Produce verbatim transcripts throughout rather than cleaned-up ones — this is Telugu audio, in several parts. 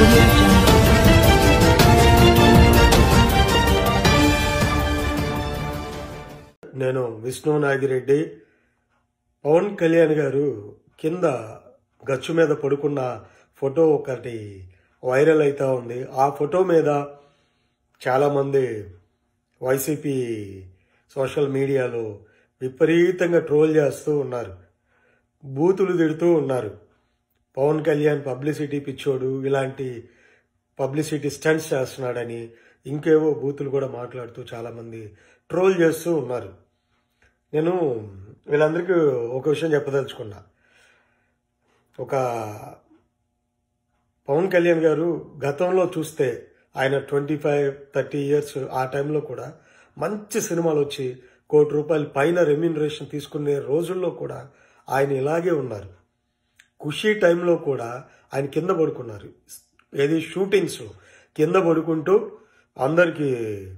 audio jungle. నేను విష్ణు నాగిరెడ్డి. పవన్ కళ్యాణ్ గారు కింద గచ్చు మీద పడుకున్న ఫోటో ఒకటి వైరల్ అవుతా ఉంది. ఆ ఫోటో మీద చాలామంది వైసీపీ సోషల్ మీడియాలో విపరీతంగా ట్రోల్ చేస్తూ ఉన్నారు, బూతులు తిడుతూ ఉన్నారు. పవన్ కళ్యాణ్ పబ్లిసిటీ పిచ్చోడు, ఇలాంటి పబ్లిసిటీ స్టంట్స్ చేస్తున్నాడని ఇంకేవో బూతులు కూడా మాట్లాడుతూ చాలామంది ట్రోల్ చేస్తూ ఉన్నారు. నేను వీళ్ళందరికీ ఒక విషయం చెప్పదలుచుకున్నా. ఒక పవన్ కళ్యాణ్ గారు గతంలో చూస్తే ఆయన ట్వంటీ ఫైవ్ థర్టీ ఇయర్స్ ఆ టైంలో కూడా మంచి సినిమాలు వచ్చి కోటి రూపాయల పైన రెమ్యూనరేషన్ తీసుకునే రోజుల్లో కూడా ఆయన ఇలాగే ఉన్నారు. ఖుషీ టైంలో కూడా ఆయన కింద పడుకున్నారు. ఏది షూటింగ్స్ కింద పడుకుంటూ అందరికీ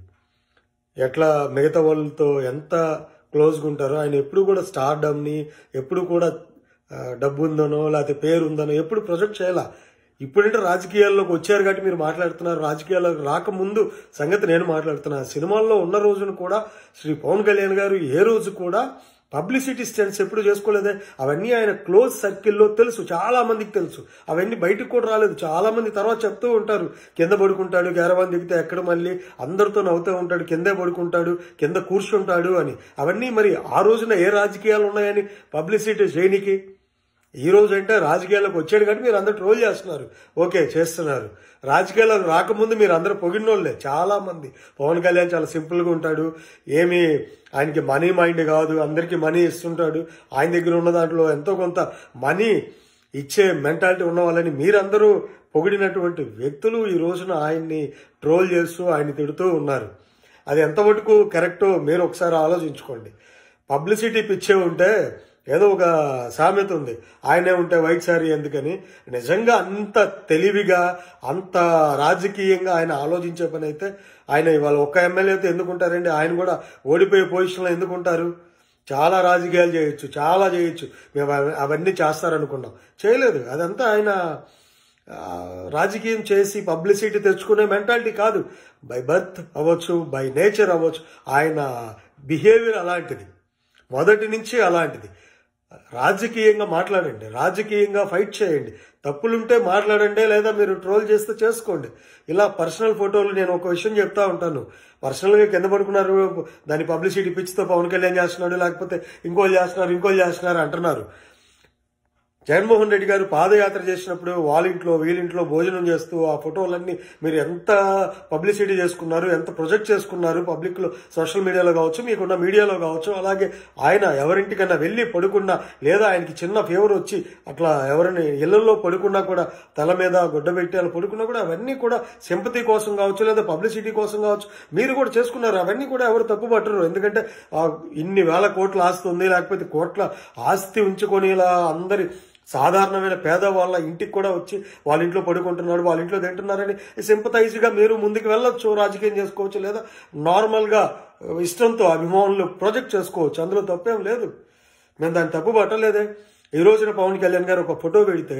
ఎట్లా మిగతా వాళ్ళతో ఎంత క్లోజ్గా ఉంటారో, ఆయన ఎప్పుడు కూడా స్టార్డమ్ని ఎప్పుడు కూడా డబ్బు ఉందనో లేకపోతే పేరు ఉందనో ఎప్పుడు ప్రొజెక్ట్ చేయాల. ఇప్పుడంటే రాజకీయాల్లోకి వచ్చారు కాబట్టి మీరు మాట్లాడుతున్నారు. రాజకీయాల్లోకి రాకముందు సంగతి నేను మాట్లాడుతున్నా. సినిమాల్లో ఉన్న రోజున కూడా శ్రీ పవన్ కళ్యాణ్ గారు ఏ రోజు కూడా పబ్లిసిటీ స్టంట్స్ ఎప్పుడు చేసుకోలేదే. అవన్నీ ఆయన క్లోజ్ సర్కిల్లో తెలుసు, చాలా మందికి తెలుసు. అవన్నీ బయటకు కూడా రాలేదు. చాలా మంది తర్వాత చెప్తూ ఉంటారు, కింద పడుకుంటాడు, క్యారవాన్ దిగితే ఎక్కడ మళ్ళీ అందరితో నవ్వుతూ ఉంటాడు, కిందే పడుకుంటాడు, కింద కూర్చుంటాడు అని. అవన్నీ మరి ఆ రోజున ఏ రాజకీయాలు ఉన్నాయని పబ్లిసిటీ చేయనికి? ఈ రోజు అంటే రాజకీయాల్లోకి వచ్చాడు కాబట్టి మీరు అందరూ ట్రోల్ చేస్తున్నారు, ఓకే చేస్తున్నారు. రాజకీయాలకు రాకముందు మీరు అందరూ పొగిడినోళ్ళే చాలా మంది. పవన్ కళ్యాణ్ చాలా సింపుల్గా ఉంటాడు, ఏమి ఆయనకి మనీ మైండ్ కాదు, అందరికీ మనీ ఇస్తుంటాడు. ఆయన దగ్గర ఉన్న దాంట్లో ఎంతో కొంత మనీ ఇచ్చే మెంటాలిటీ ఉన్న వాళ్ళని మీరందరూ పొగిడినటువంటి వ్యక్తులు ఈ రోజున ఆయన్ని ట్రోల్ చేస్తూ ఆయన తిడుతూ ఉన్నారు. అది ఎంతవరకు కరెక్టో మీరు ఒకసారి ఆలోచించుకోండి. పబ్లిసిటీ పిచ్చే ఉంటే ఏదో ఒక సామెత ఉంది, ఆయనే ఉంటే వైట్ సారీ ఎందుకని. నిజంగా అంత తెలివిగా అంత రాజకీయంగా ఆయన ఆలోచించే పని అయితే ఆయన ఇవాళ ఒక్క ఎమ్మెల్యేతో ఎందుకుంటారండి? ఆయన కూడా ఓడిపోయే పొజిషన్లో ఎందుకుంటారు? చాలా రాజకీయాలు చేయొచ్చు, చాలా చేయొచ్చు. మేము అవన్నీ చేస్తారనుకున్నాం, చేయలేదు. అదంతా ఆయన రాజకీయం చేసి పబ్లిసిటీ తెచ్చుకునే మెంటాలిటీ కాదు. బై బర్త్ అవ్వచ్చు, బై నేచర్ అవ్వచ్చు, ఆయన బిహేవియర్ అలాంటిది, మొదటి నుంచి అలాంటిది. రాజకీయంగా మాట్లాడండి, రాజకీయంగా ఫైట్ చేయండి, తప్పులుంటే మాట్లాడండి, లేదా మీరు ట్రోల్ చేస్తే చేసుకోండి. ఇలా పర్సనల్ ఫోటోలు నేను ఒక విషయం చెప్తా ఉంటాను. పర్సనల్గా కింద పడుకున్నారు, దాని పబ్లిసిటీ పిచ్చితో పవన్ కళ్యాణ్ చేస్తున్నాడు, లేకపోతే ఇంకోళ్ళు చేస్తున్నారు ఇంకోళ్ళు చేస్తున్నారు అంటున్నారు. జగన్మోహన్ రెడ్డి గారు పాదయాత్ర చేసినప్పుడు వాళ్ళ ఇంట్లో వీళ్ళింట్లో భోజనం చేస్తూ ఆ ఫోటోలన్నీ మీరు ఎంత పబ్లిసిటీ చేసుకున్నారు, ఎంత ప్రొజెక్ట్ చేసుకున్నారు పబ్లిక్లో, సోషల్ మీడియాలో కావచ్చు, మీకున్న మీడియాలో కావచ్చు. అలాగే ఆయన ఎవరింటికన్నా వెళ్ళి పడుకున్నా, లేదా ఆయనకి చిన్న ఫీవర్ వచ్చి అట్లా ఎవరిని ఇళ్లలో పడుకున్నా కూడా, తల మీద గుడ్డ పెట్టి అలా పడుకున్నా కూడా, అవన్నీ కూడా సింపతి కోసం కావచ్చు, లేదా పబ్లిసిటీ కోసం కావచ్చు, మీరు కూడా చేసుకున్నారు. అవన్నీ కూడా ఎవరు తప్పు పట్టరు. ఎందుకంటే ఇన్ని వేల కోట్ల ఆస్తి ఉంది, లేకపోతే కోట్ల ఆస్తి ఉంచుకొని ఇలా అందరి సాధారణమైన పేదవాళ్ళ ఇంటికి కూడా వచ్చి వాళ్ళ ఇంట్లో పడుకుంటున్నాడు, వాళ్ళ ఇంట్లో తింటున్నారని సింపతైజ్గా మీరు ముందుకు వెళ్ళొచ్చు, రాజకీయం చేసుకోవచ్చు, లేదా నార్మల్గా ఇష్టంతో అభిమానులు ప్రొజెక్ట్ చేసుకోవచ్చు. అందులో తప్పేం లేదు, మేము దాన్ని తప్పు పట్టలేదే. ఈ రోజున పవన్ కళ్యాణ్ గారు ఒక ఫోటో పెడితే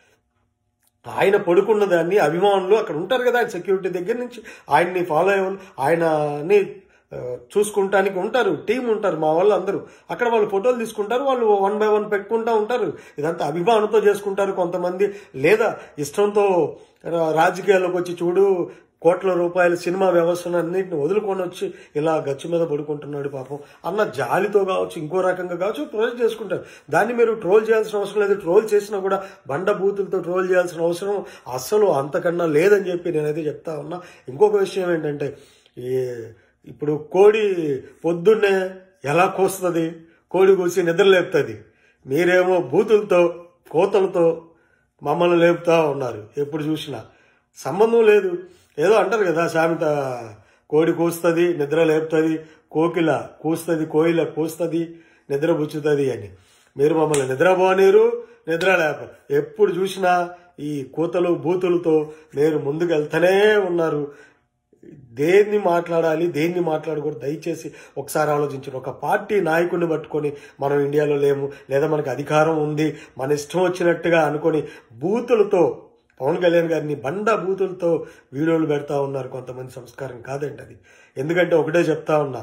ఆయన పడుకున్న దాన్ని అభిమానులు అక్కడ ఉంటారు కదా, ఆయన సెక్యూరిటీ దగ్గర నుంచి ఆయన్ని ఫాలో అయ్యే వాళ్ళు, ఆయనని చూసుకుంటానికి ఉంటారు, టీం ఉంటారు, మా వాళ్ళు అందరూ అక్కడ వాళ్ళు ఫోటోలు తీసుకుంటారు, వాళ్ళు వన్ బై వన్ పెట్టుకుంటూ ఉంటారు. ఇదంతా అభిమానంతో చేసుకుంటారు కొంతమంది, లేదా ఇష్టంతో రాజకీయాల్లోకి వచ్చి చూడు కోట్ల రూపాయల సినిమా వ్యవస్థను అన్నింటిని వదులుకొని వచ్చి ఇలా గచ్చు మీద పడుకుంటున్నాడు పాపం అన్న జాలితో కావచ్చు, ఇంకో రకంగా కావచ్చు ట్రోల్ చేసుకుంటారు. దాన్ని మీరు ట్రోల్ చేయాల్సిన అవసరం లేదు. ట్రోల్ చేసినా కూడా బండ బూతులతో ట్రోల్ చేయాల్సిన అవసరం అస్సలు అంతకన్నా లేదని చెప్పి నేనైతే చెప్తా ఉన్నా. ఇంకొక విషయం ఏంటంటే, ఈ ఇప్పుడు కోడి పొద్దున్నే ఎలా కూస్తుంది, కోడి కూసి నిద్ర లేపుతుంది. మీరేమో బూతులతో కోతలతో మమ్మల్ని లేపుతా ఉన్నారు. ఎప్పుడు చూసినా సంబంధం లేదు. ఏదో అంటారు కదా సామెత, కోడి కూస్తుంది నిద్ర లేపుతుంది, కోకిల కూస్తుంది కోయిల కూస్తుంది నిద్ర బుచ్చుతుంది అని. మీరు మమ్మల్ని నిద్రపోనీరు, నిద్ర లేప. ఎప్పుడు చూసినా ఈ కూతలు బూతులతో మీరు ముందుకు వెళ్తూనే ఉన్నారు. దేన్ని మాట్లాడాలి దేన్ని మాట్లాడకూడదు దయచేసి ఒకసారి ఆలోచించండి. ఒక పార్టీ నాయకుడిని పట్టుకొని మనం ఇండియాలో లేము, లేదా మనకు అధికారం ఉంది, మన ఇష్టం వచ్చినట్టుగా అనుకొని బూతులతో పవన్ కళ్యాణ్ గారిని బండా బూతులతో వీడియోలు పెడతా ఉన్నారు కొంతమంది. సంస్కారం కాదండి అది. ఎందుకంటే ఒకటే చెప్తా ఉన్నా,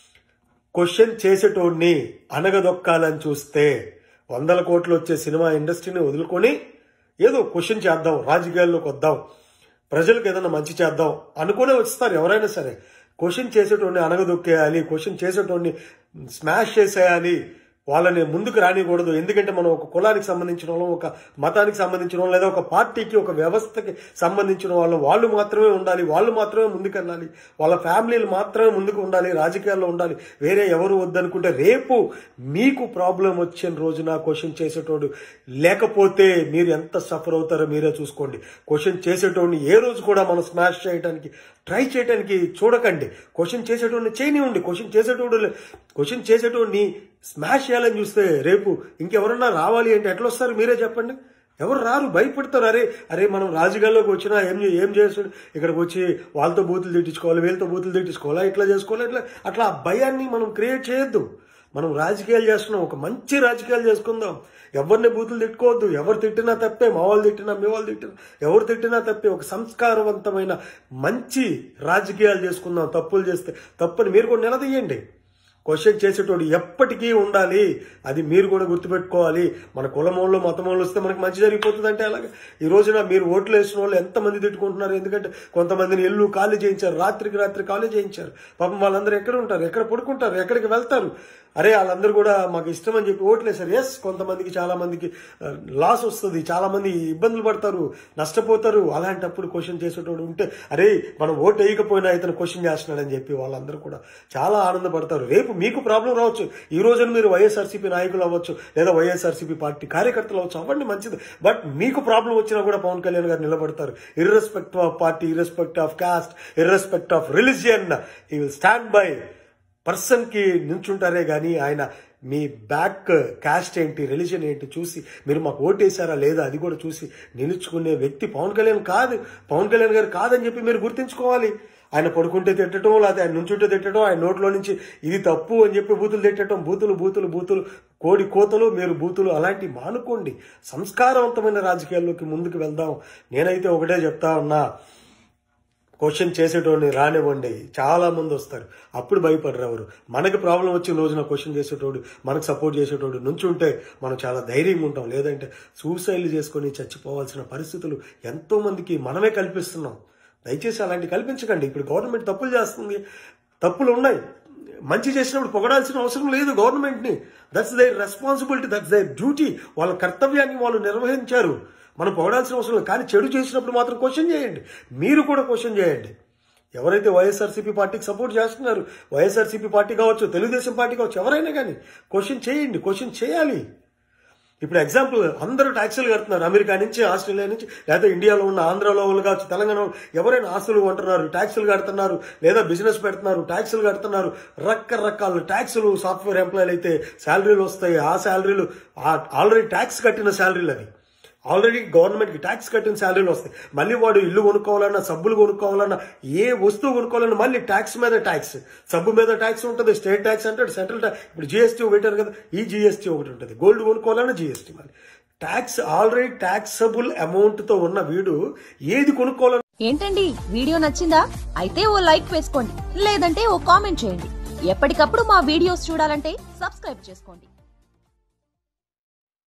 క్వశ్చన్ చేసేటోడిని అనగదొక్కాలని చూస్తే వందల కోట్లు వచ్చే సినిమా ఇండస్ట్రీని వదులుకొని ఏదో క్వశ్చన్ చేద్దాం, రాజకీయాల్లోకి వద్దాం, ప్రజలకు ఏదైనా మంచి చేద్దాం అనుకునే వస్తారు ఎవరైనా సరే. క్వశ్చన్ చేసేటోడిని అనగదొక్కేయాలి, క్వశ్చన్ చేసేటోడిని స్మాష్ చేసేయాలి, వాళ్ళని ముందుకు రానికూడదు. ఎందుకంటే మనం ఒక కులానికి సంబంధించిన వాళ్ళం, ఒక మతానికి సంబంధించిన వాళ్ళం, లేదా ఒక పార్టీకి, ఒక వ్యవస్థకి సంబంధించిన వాళ్ళం, వాళ్ళు మాత్రమే ఉండాలి, వాళ్ళు మాత్రమే ముందుకెళ్ళాలి, వాళ్ళ ఫ్యామిలీలు మాత్రమే ముందుకు ఉండాలి, రాజకీయాల్లో ఉండాలి, వేరే ఎవరు వద్దనుకుంటే రేపు మీకు ప్రాబ్లం వచ్చిన రోజున క్వశ్చన్ చేసేటోడు లేకపోతే మీరు ఎంత సఫర్ అవుతారో మీరే చూసుకోండి. క్వశ్చన్ చేసేటోడిని ఏ రోజు కూడా మనం స్మాష్ చేయడానికి ట్రై చేయడానికి చూడకండి. క్వశ్చన్ చేసేటోడిని చేయనివ్వండి. క్వశ్చన్ చేసేటోడు క్వశ్చన్ చేసేటోడిని స్మాష్ చేయాలని చూస్తే రేపు ఇంకెవరన్నా రావాలి అంటే ఎట్లా వస్తారు మీరే చెప్పండి. ఎవరు రారు, భయపడతారు. అరే అరే మనం రాజకీయాల్లోకి వచ్చినా ఏం ఏం చేస్తాడు, ఇక్కడికి వచ్చి వాళ్ళతో బూతులు తిట్టించుకోవాలి, వీళ్ళతో బూతులు తిట్టించుకోవాలా, ఇట్లా చేసుకోవాలి, ఇట్లా అట్లా ఆ భయాన్ని మనం క్రియేట్ చేయొద్దు. మనం రాజకీయాలు చేస్తున్నాం, ఒక మంచి రాజకీయాలు చేసుకుందాం. ఎవరిని బూతులు తిట్టుకోవద్దు. ఎవరు తిట్టినా తప్పే, మా వాళ్ళు తిట్టినా, మీ వాళ్ళు తిట్టినా, ఎవరు తిట్టినా తప్పే. ఒక సంస్కారవంతమైన మంచి రాజకీయాలు చేసుకుందాం. తప్పులు చేస్తే తప్పని మీరు కూడా నిలదీయండి. క్వశ్చన్ చేసేటోడు ఎప్పటికీ ఉండాలి, అది మీరు కూడా గుర్తుపెట్టుకోవాలి. మన కులమోళ్ళు మతమోళ్ళు వస్తే మనకి మంచి జరిగిపోతుంది అంటే అలాగే ఈ రోజున మీరు ఓట్లు వేసిన వాళ్ళు ఎంతమంది తిట్టుకుంటున్నారు. ఎందుకంటే కొంతమందిని ఇల్లు ఖాళీ చేయించారు, రాత్రికి రాత్రి ఖాళీ చేయించారు. పాపం వాళ్ళందరూ ఎక్కడ ఉంటారు, ఎక్కడ పడుకుంటారు, ఎక్కడికి వెళ్తారు. అరే వాళ్ళందరూ కూడా మాకు ఇష్టం అని చెప్పి ఓట్లు వేశారు. ఎస్, కొంతమందికి చాలా మందికి లాస్ వస్తుంది, చాలా మంది ఇబ్బందులు పడతారు, నష్టపోతారు. అలాంటప్పుడు క్వశ్చన్ చేసేటోడు ఉంటే అరే మనం ఓటు వేయకపోయినా ఇతను క్వశ్చన్ చేస్తున్నాడని చెప్పి వాళ్ళందరూ కూడా చాలా ఆనందపడతారు. రేపు మీకు ప్రాబ్లం రావచ్చు. ఈ రోజున మీరు వైఎస్ఆర్సీపీ నాయకులు అవ్వచ్చు, లేదా వైఎస్ఆర్సీపీ పార్టీ కార్యకర్తలు అవ్వచ్చు, అవ్వండి, మంచిది. బట్ మీకు ప్రాబ్లం వచ్చినా కూడా పవన్ కళ్యాణ్ గారు నిలబడతారు. Irrespective of party, irrespective of caste, irrespective of religion, he will stand by person కి నిల్చుంటారే గానీ ఆయన మీ బ్యాక్ కాస్ట్ ఏంటి, రిలీజన్ ఏంటి చూసి మీరు మాకు ఓటేశారా లేదా అది కూడా చూసి నిలుచుకునే వ్యక్తి పవన్ కళ్యాణ్ కాదు. పవన్ కళ్యాణ్ గారు కాదని చెప్పి మీరు గుర్తుంచుకోవాలి. ఆయన పడుకుంటే తిట్టడం, లేకపోతే ఆయన నుంచుంటే తిట్టడం, ఆయన నోట్లో నుంచి ఇది తప్పు అని చెప్పి బూతులు తిట్టడం, బూతులు బూతులు బూతులు కోడి కోతలు, మీరు బూతులు అలాంటివి మానుకోండి. సంస్కారవంతమైన రాజకీయాల్లోకి ముందుకు వెళ్దాం. నేనైతే ఒకటే చెప్తా ఉన్నా, క్వశ్చన్ చేసేటోడిని రానివ్వండి. చాలా మంది వస్తారు, అప్పుడు భయపడరు ఎవరు. మనకి ప్రాబ్లం వచ్చిన రోజున క్వశ్చన్ చేసేటోడు, మనకు సపోర్ట్ చేసేటోడు నుంచుంటే మనం చాలా ధైర్యంగా ఉంటాం. లేదంటే సూసైడ్లు చేసుకొని చచ్చిపోవాల్సిన పరిస్థితులు ఎంతో మందికి మనమే కల్పిస్తున్నాం. దయచేసి అలాంటివి కల్పించకండి. ఇప్పుడు గవర్నమెంట్ తప్పులు చేస్తుంది, తప్పులు ఉన్నాయి. మంచి చేసినప్పుడు పొగడాల్సిన అవసరం లేదు గవర్నమెంట్ని. That's their responsibility, that's their duty. వాళ్ళ కర్తవ్యాన్ని వాళ్ళు నిర్వహించారు, మనం పొగడాల్సిన అవసరం లేదు. కానీ చెడు చేసినప్పుడు మాత్రం క్వశ్చన్ చేయండి. మీరు కూడా క్వశ్చన్ చేయండి. ఎవరైతే వైఎస్ఆర్సీపీ పార్టీకి సపోర్ట్ చేస్తున్నారు, వైఎస్ఆర్సీపీ పార్టీ కావచ్చు, తెలుగుదేశం పార్టీ కావచ్చు, ఎవరైనా కానీ క్వశ్చన్ చేయండి, క్వశ్చన్ చేయాలి. ఇప్పుడు ఎగ్జాంపుల్, అందరూ ట్యాక్సులు కడుతున్నారు. అమెరికా నుంచి, ఆస్ట్రేలియా నుంచి, లేదా ఇండియాలో ఉన్న ఆంధ్రాలో వాళ్ళు కావచ్చు, తెలంగాణ ఎవరైనా ఆస్తులు కొంటున్నారు, ట్యాక్సులు కడుతున్నారు, లేదా బిజినెస్ పెడుతున్నారు, ట్యాక్సులు కడుతున్నారు. రకరకాల ట్యాక్సులు. సాఫ్ట్వేర్ ఎంప్లాయీలు అయితే శాలరీలు వస్తాయి. ఆ శాలరీలు ఆల్రెడీ ట్యాక్స్ కట్టిన శాలరీలు అవి. ఆల్రెడీ గవర్నమెంట్కి ట్యాక్స్ కట్టిన శాలరీలు వస్తాయి. మళ్ళీ వాడు ఇల్లు కొనుక్కోవాలన్నా, సబ్బులు కొనుక్కోవాలన్నా, ఏ వస్తువు కొనుక్కోవాలన్నా మళ్ళీ ట్యాక్స్ మీద ట్యాక్స్. సబ్బు మీద ట్యాక్స్ ఉంటుంది, స్టేట్ ట్యాక్స్ అంటాడు, సెంట్రల్ ట్యాక్స్. ఇప్పుడు జీఎస్టీ పెట్టారు కదా, ఈ జీఎస్టీ ఒకటి ఉంటుంది. గోల్డ్ కొనుక్కోవాలన్నా జీఎస్టీ. మళ్ళీ ట్యాక్స్, ఆల్రెడీ ట్యాక్సబుల్ అమౌంట్ తో ఉన్న వీడు ఏది కొనుక్కోవాలన్నా. ఏంటండి, వీడియో నచ్చిందా? అయితే ఓ లైక్ వేసుకోండి, లేదంటే ఓ కామెంట్ చేయండి. ఎప్పటికప్పుడు మా వీడియోస్ చూడాలంటే సబ్స్క్రైబ్ చేసుకోండి.